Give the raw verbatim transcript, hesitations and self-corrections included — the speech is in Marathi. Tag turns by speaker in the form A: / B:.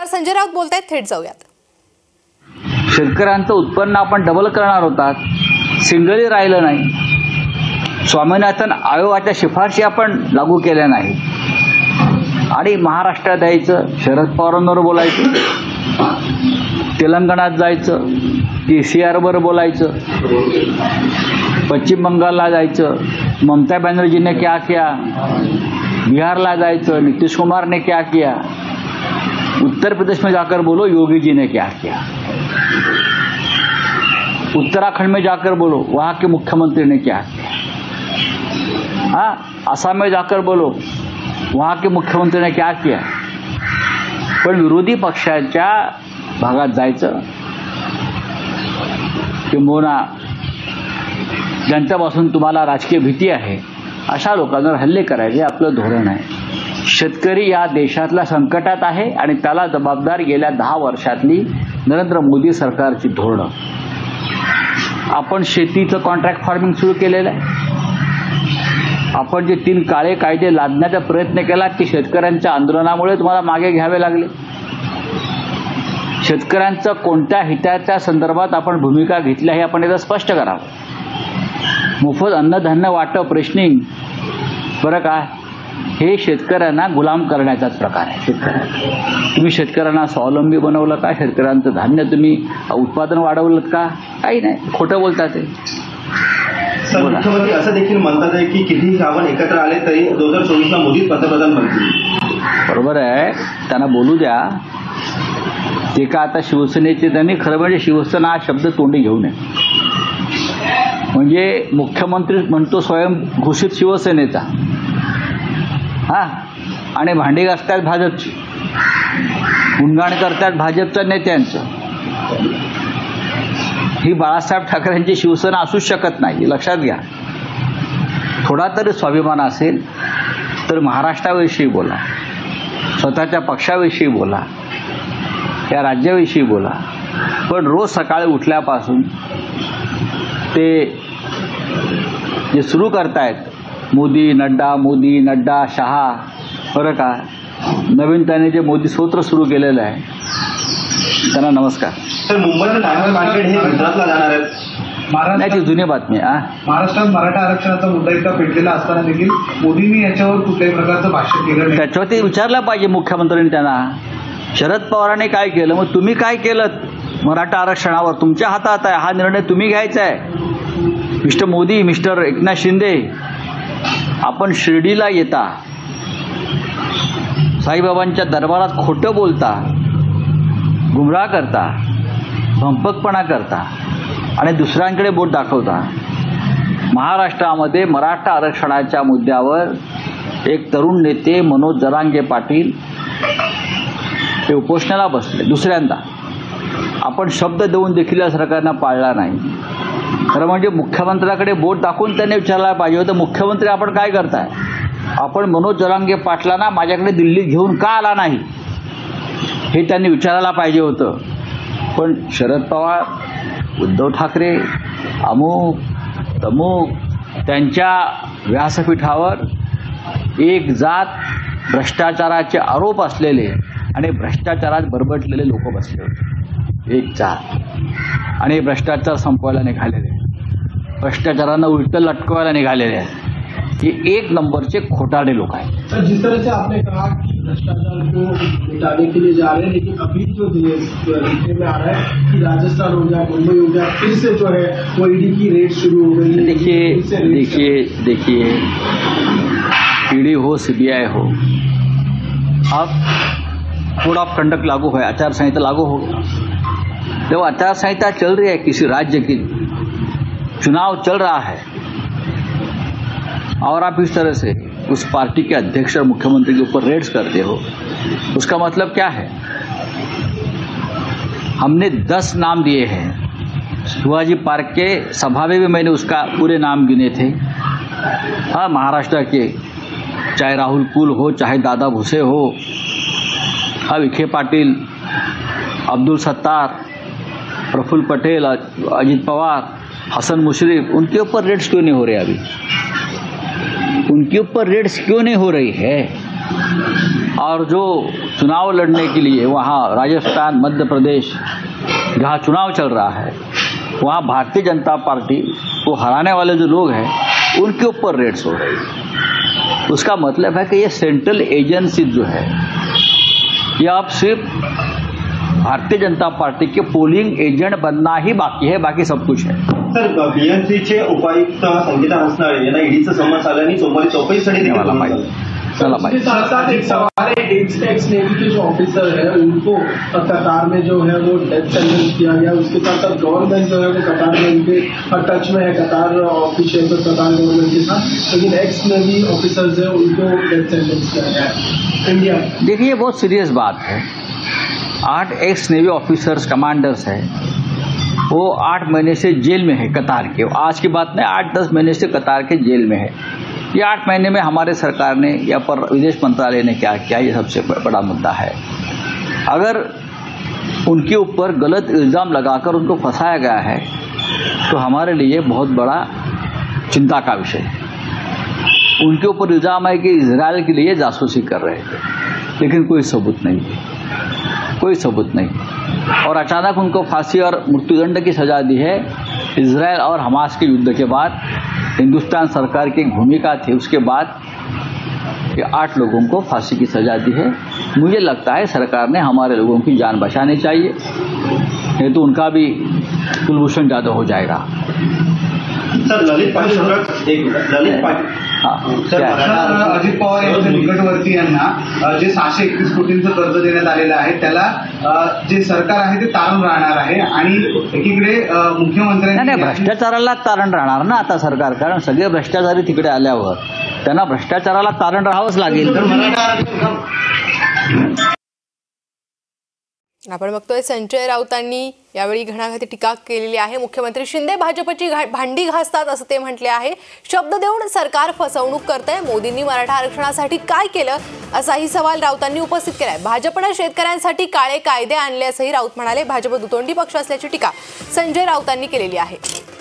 A: तर संजय राऊत बोलतायत, थेट जाऊयात.
B: शेतकऱ्यांचं उत्पन्न आपण डबल करणार होतात, सिंगलही राहिलं नाही. स्वामीनाथन आयोगाच्या शिफारशी आपण लागू केल्या नाही आणि महाराष्ट्रात यायचं, शरद पवारांवर बोलायचं, तेलंगणात जायचं, के सी आरवर बोलायचं, पश्चिम बंगालला जायचं, ममता बॅनर्जीने क्या किया, बिहारला जायचं, नीतीश कुमार ने क्या किया, उत्तर प्रदेश में जाकर बोलो योगी जी ने क्या किया, उत्तराखंड में जाकर बोलो वहाँ के मुख्यमंत्री ने क्या किया, हाँ असम में जाकर बोलो वहाँ के मुख्यमंत्री ने क्या किया. पण विरोधी पक्षाच्या भागात जायचं, किंबहुना जनतेपासून तुम्हाला राजकीय भीती आहे अशा लोकांवर हल्ले करायचे आपलं धोरण आहे. शेतकरी या देशातल्या संकटात आहे आणि त्याला जबाबदार गेल्या दहा वर्षातली नरेंद्र मोदी सरकारची धोरणं. आपण शेतीचं कॉन्ट्रॅक्ट फार्मिंग सुरू केलेलं आहे. आपण जे तीन काळे कायदे लादण्याचा प्रयत्न केला की शेतकऱ्यांच्या आंदोलनामुळे तुम्हाला मागे घ्यावे लागले. शेतकऱ्यांचं कोणत्या हिताच्या संदर्भात आपण भूमिका घेतल्या हे आपण एकदा स्पष्ट करावं. मोफत अन्नधान्य वाटप, रेशनिंग, बरं काय, हे शेतकऱ्यांना गुलाम करण्याचाच प्रकार आहे. शेतकऱ्यांना तुम्ही शेतकऱ्यांना स्वावलंबी बनवलं का? शेतकऱ्यांचं धान्य तुम्ही उत्पादन वाढवलं का? काही नाही, खोटं बोलतात ते.
C: मुख्यमंत्री असं देखील म्हणतात आहे की कितीही आपण एकत्र आले तरी दोन हजार चोवीस ला मोदी पंतप्रधान बनतील.
B: बरोबर आहे, त्यांना बोलू द्या. ते का आता शिवसेनेचे, त्यांनी खरं म्हणजे शिवसेना हा शब्द तोंडी घेऊ नये. म्हणजे मुख्यमंत्री म्हणतो स्वयं घोषित शिवसेनेचा, हा, आणि भांडी घासतात भाजपची, गुणगाण करतात भाजपच्या नेत्यांचं. ही बाळासाहेब ठाकरेंची शिवसेना असूच शकत नाही, लक्षात घ्या. थोडा तरी स्वाभिमान असेल तर महाराष्ट्राविषयी बोला, स्वतःच्या पक्षाविषयी बोला, या राज्याविषयी बोला. पण रोज सकाळी उठल्यापासून ते जे सुरू करतायत मोदी नड्डा, मोदी नड्डा शहा, बरं का, नवीन त्याने जे मोदी स्तोत्र सुरू केलेलं आहे त्यांना नमस्कार.
C: तर मुंबईचं डायमंड मार्केट हे गुजरातला जाणार आहे.
B: नाही, ती जुनी बातमी आहे.
D: महाराष्ट्रात मराठा आरक्षणाचा मुद्दा इतका पेटलेला असताना देखील मोदींनी याच्यावर कुठल्याही प्रकारचं भाष्य केलं नाही.
B: त्याच्यावरती विचारलं पाहिजे मुख्यमंत्र्यांनी त्यांना. शरद पवारांनी काय केलं, मग तुम्ही काय केलं मराठा आरक्षणावर? तुमच्या हातात आहे, हा निर्णय तुम्ही घ्यायचा आहे. मिस्टर मोदी, मिस्टर एकनाथ शिंदे, आपण शिर्डीला येता, साईबाबांच्या दरबारात खोटं बोलता, गुमराह करता, भंपकपणा करता आणि दुसऱ्यांकडे बोट दाखवता. महाराष्ट्रामध्ये मराठा आरक्षणाच्या मुद्द्यावर एक तरुण नेते मनोज जरांगे पाटील हे उपोषणाला बसले दुसऱ्यांदा. आपण शब्द देऊन देखील या सरकारनं पाळला नाही. खरं म्हणजे मुख्यमंत्र्याकडे बोट दाखवून त्यांनी विचारला पाहिजे होतं, मुख्यमंत्री आपण काय करताय? आपण मनोज जरांगे पाटलांना माझ्याकडे दिल्लीत घेऊन का आला नाही हे त्यांनी विचारायला पाहिजे होतं. पण शरद पवार, उद्धव ठाकरे, अमुक तमुक, त्यांच्या व्यासपीठावर एक जात, भ्रष्टाचाराचे आरोप असलेले आणि भ्रष्टाचारात बरबटलेले लोक बसले होते. एक जात आणि भ्रष्टाचार संपवायला निघालेले, भ्रष्टाचारांना उलट लटकवायला निघालेले आहेत. हे एक नंबरचे खोटारडे लोक आहेत.
D: जिस तरह से आपने कहा कि भ्रष्टाचार को मिटाने के लिए जा रहे हैं, लेकिन अभी जो देखने में आ रहा है कि राजस्थान हो गया, मुंबई हो गया, फिर से जो है वो ईडी की रेड शुरू हो गई है.
B: देखिए देखिए देखिए ईडी हो, सीबीआई हो, अब कोड ऑफ कंडक्ट लागू है, आचार संहिता लागू हो. जब आचार संहिता चल रही है, किसी राज्य की चुनाव चल रहा है और आप इस तरह से उस पार्टी के अध्यक्ष और मुख्यमंत्री के ऊपर रेड्स करते हो, उसका मतलब क्या है? हमने दस नाम दिए हैं. शिवाजी पार्क के सभा में भी मैंने उसका पूरे नाम गिने थे. हाँ, महाराष्ट्र के, चाहे राहुल कुल हो, चाहे दादा भुसे हो, हाँ, विखे पाटिल, अब्दुल सत्तार, प्रफुल्ल पटेल, अजित पवार, हसन मुशर्रफ, उनके ऊपर रेड्स क्यों नहीं हो रहे? अभी उनके ऊपर रेड्स क्यों नहीं हो रही है? और जो चुनाव लड़ने के लिए वहाँ राजस्थान, मध्य प्रदेश जहाँ चुनाव चल रहा है, वहाँ भारतीय जनता पार्टी को हराने वाले जो लोग हैं उनके ऊपर रेड्स हो रही है। उसका मतलब है कि ये सेंट्रल एजेंसी जो है ये अब सिर्फ भारतीय जनता पार्टी के पोलिंग एजंट बनना ही बाकी है, बाकी सब कुछ है।
C: सर, बीएमसीचे उपायुक्त संगीता हसनाळे यांना ईडीचं समन्स आल्याने सोमवारी चौकशीसाठी
B: मला माहिती चला
D: इसके साथ साथ एक सवाल है, एक्स एक्स नेवी के जो ऑफिसर है उनको कतार में जो है वो डेथ सेंटेंस किया गया। उसके साथ साथ गवर्नमेंट जो है वो कतार में उनके टच में है, कतार ऑफिशियल कतार गवर्नमेंट के साथ, लेकिन एक्स नेवी ऑफिसर्स है उनको डेथ सेंटेंस किया गया है इंडिया।
B: देखिए, ये बहुत सीरियस बात है। आठ एक्स नेवी ऑफिसर्स, कमांडर्स हैं, वो आठ महीने से जेल में है कतार के। आज की बात नहीं, आठ दस महीने से कतार के जेल में है। ये आठ महीने में हमारे सरकार ने या पर विदेश मंत्रालय ने क्या किया, ये सबसे बड़ा मुद्दा है। अगर उनके ऊपर गलत इल्ज़ाम लगाकर उनको फंसाया गया है तो हमारे लिए बहुत बड़ा चिंता का विषय है। उनके ऊपर इल्ज़ाम है कि इजराइल के लिए जासूसी कर रहे थे, लेकिन कोई सबूत नहीं है, कोई सबूत नहीं। और अचानक उनको फांसी और मृत्युदंड की सज़ा दी है। इजराइल और हमास के युद्ध के बाद हिंदुस्तान सरकार की एक भूमिका थी, उसके बाद ये आठ लोगों को फांसी की सज़ा दी है। मुझे लगता है सरकार ने हमारे लोगों की जान बचानी चाहिए, नहीं तो उनका भी कुलभूषण जाधव हो जाएगा।
C: सर, ललित पाटील एक ललित पाटील
E: सर, अजित पवार यांच्या निकटवर्ती यांना जे सहाशे एकतीस कोटींचं कर्ज देण्यात आलेलं आहे त्याला जे सरकार आहे ते तारण राहणार आहे आणि एकीकडे मुख्यमंत्र्यांनी
B: नाही, भ्रष्टाचाराला तारण राहणार ना आता सरकार, कारण सगळे भ्रष्टाचारी तिकडे आल्यावर त्यांना भ्रष्टाचाराला तारण राहावंच लागेल।
A: आपण बघतोय संजय राऊतांनी यावेळी घणाघाती टीका केलेली आहे। मुख्यमंत्री शिंदे भाजपची भांडी घासतात असं ते म्हटले आहे। शब्द देऊन सरकार फसवणूक करतंय। मोदींनी मराठा आरक्षणासाठी काय केलं असाही सवाल राऊतांनी उपस्थित केलाय। भाजपने शेतकऱ्यांसाठी काळे कायदे आणले असंही राऊत म्हणाले। भाजप दुतोंडी पक्ष असल्याची टीका संजय राऊतांनी केलेली आहे।